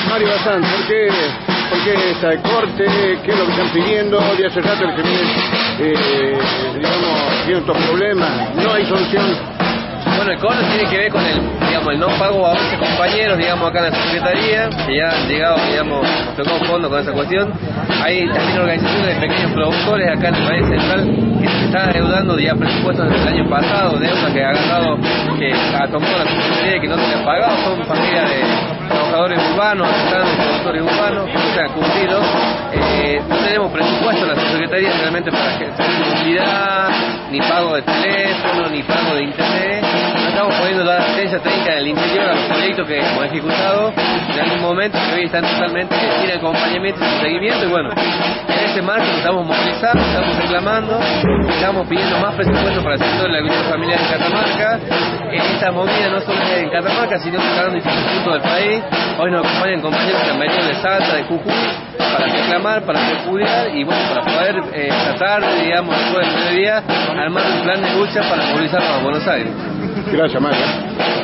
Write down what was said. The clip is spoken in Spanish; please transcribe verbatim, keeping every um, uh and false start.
Mario Bazán, ¿por qué, ¿por qué esta corte? ¿Qué es lo que están pidiendo? De hace rato que vienen, eh, digamos, tienen estos problemas, no hay solución. Bueno, el corte tiene que ver con el, digamos, el no pago a once compañeros, digamos, acá en la Secretaría, que ya han llegado, digamos, tocado fondo con esa cuestión. Hay también organizaciones de pequeños productores acá en el Valle Central que se están adeudando ya presupuestos desde el año pasado, deudas que ha agarrado, que ha tomado la Secretaría que no se le han pagado, son familias de trabajadores urbanos, artesanos, productores urbanos, que no se han cumplido. Eh, no tenemos presupuesto en la Secretaría realmente para que publicidad, ni pago de teléfono, ni pago de internet. No estamos pudiendo dar asistencia técnica en el interior a los proyectos que hemos ejecutado en algún momento, que hoy están totalmente sin acompañamiento y sin seguimiento. Y bueno, en ese marco nos estamos movilizando, estamos reclamando, estamos pidiendo más presupuesto para el sector de la agricultura familiar en Catamarca. Esta movida no solo es en Catamarca, sino en distintos puntos del país. Hoy nos acompañan compañeros que han venido de Salta, de Jujuy, para reclamar, para repudiar y bueno, para poder eh, tratar, digamos, después del mediodía, armar un plan de lucha para movilizarnos a Buenos Aires. Gracias, Mario.